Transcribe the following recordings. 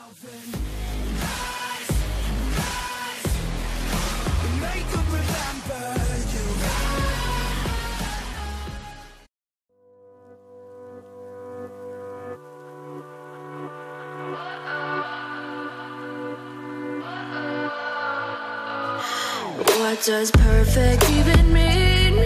What does perfect even mean?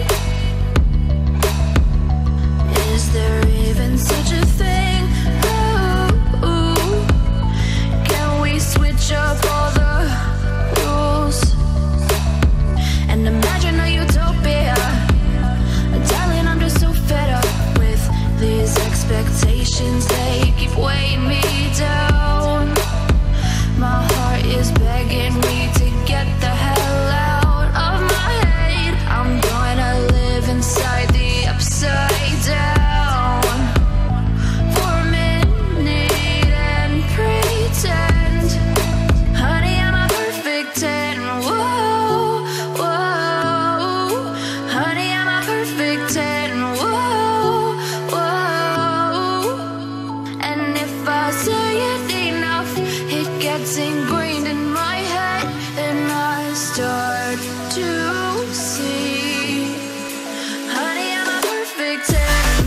Is there even such a thing? Ooh, can we switch up all the rules and imagine a utopia? Darling, I'm just so fed up with these expectations. They keep weighing me down. My heart is begging me to get the hell out of my head. I'm gonna live inside the upside down for a minute and pretend, honey, I'm a perfect 10. Whoa, whoa, honey, I'm a perfect 10. Whoa, whoa, and if I say it enough, it gets ingrained in my head, and I start to see, honey, I'm a perfect 10.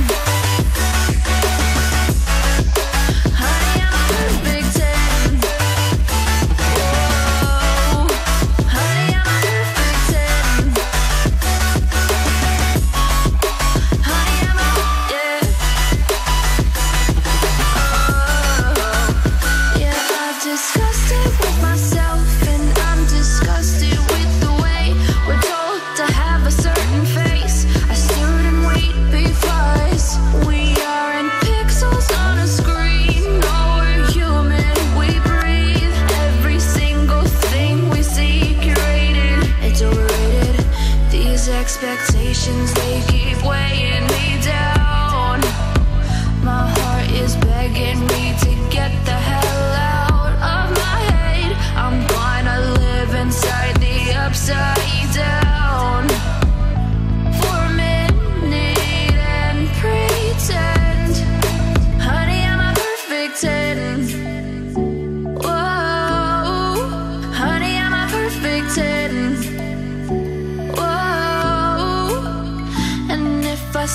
Honey, I'm a perfect 10. Whoa, honey, I'm a perfect 10. Honey, I'm a, yeah. Oh, yeah, I've discussed it with myself, and I'm disgusted with the way we're told to have a certain face, a certain weight, because we aren't pixels on a screen. No, we're human, we breathe. Every single thing we see curated, it's overrated. These expectations, they keep weighing me down. My heart is begging me to get the hell out of my head. I'm gonna live inside the upside down for a minute and pretend, honey, I'm a perfect 10. Whoa, honey, I'm a perfect 10. Whoa, and if I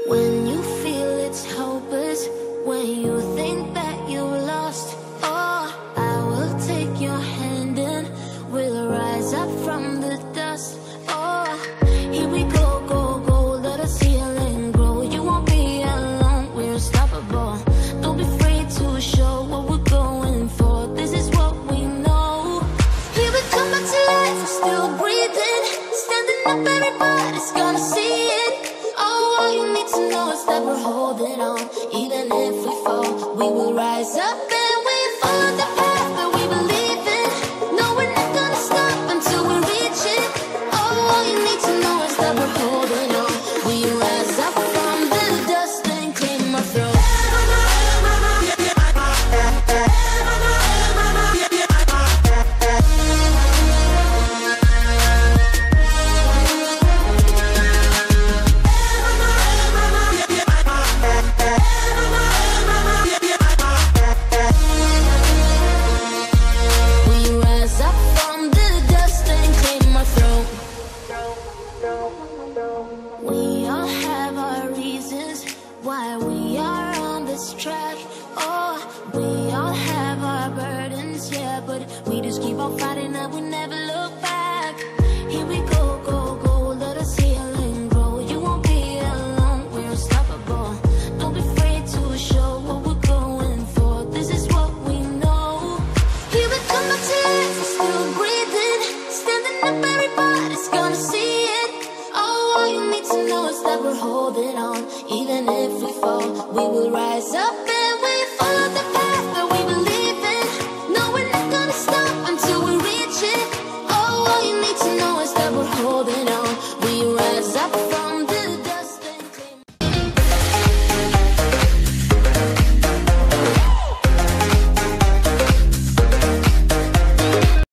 When